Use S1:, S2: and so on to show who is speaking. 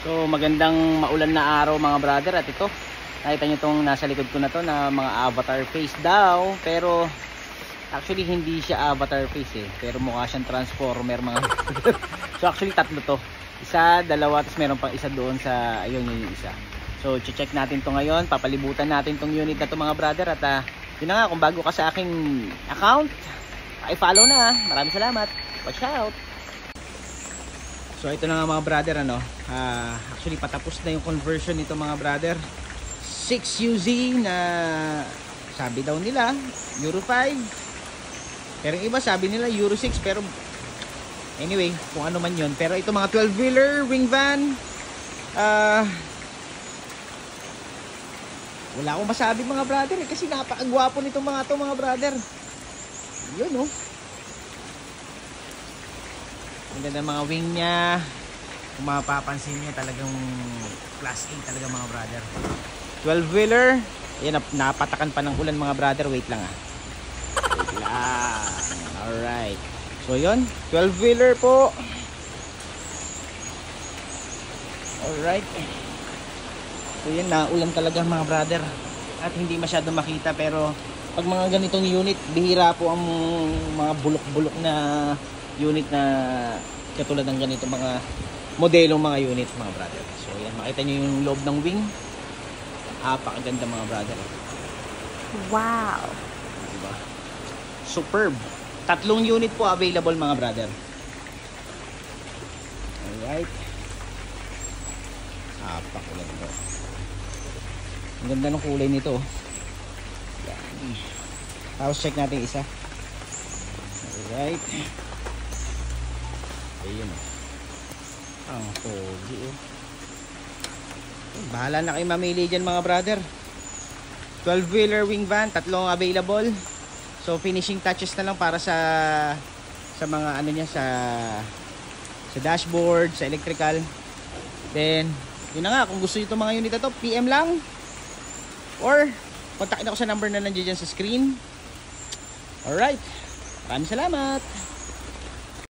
S1: So magandang maulan na araw mga brother, at ito nakita nyo tong nasa likod ko na to na mga avatar face daw, pero actually hindi siya avatar face pero mukha siyang transformer mga brother. So actually tatlo to, isa, dalawa, tapos meron pang isa doon sa ayun yung isa. So check natin to ngayon, papalibutan natin tong unit na to mga brother. At yun na nga, kung bago ka sa aking account, i-follow na. Maraming salamat, watch out. So ito na nga mga brother, actually patapos na yung conversion nito mga brother. 6UZ na sabi daw nila Euro 5, pero yung iba sabi nila Euro 6, pero anyway, kung ano man yun. Pero ito mga 12-wheeler wing van, wala akong masabi mga brother kasi napakagwapo nitong mga to mga brother. Yun ang ganda ng mga wing nya. Kung mapapansin nyo, talagang class A talaga mga brother. 12-wheeler. Ayan, napatakan pa ng ulan mga brother. Wait lang Wait lang. Alright. So yun, 12-wheeler po. Alright. So yun, naulan talaga mga brother. At hindi masyadong makita, pero pag mga ganitong unit, bihira po ang mga bulok-bulok na unit na katulad ng ganito mga modelong mga unit mga brother. So yan, makita nyo yung loob ng wing, napakaganda mga brother.
S2: Wow,
S1: diba? Superb. 3 unit po available mga brother. Alright, napakaganda. Ang ganda ng kulay nito. Yan. Tapos check natin isa. Alright. Ayun ang pogi Bahala na kayo mamili dyan mga brother. 12-wheeler wing van, 3 available. So finishing touches na lang para sa mga ano niya, sa dashboard, sa electrical. Then yun na nga, kung gusto niyo itong mga unit na to, PM lang or kontakin ako sa number na nandiyan dyan sa screen. Alright, maraming salamat.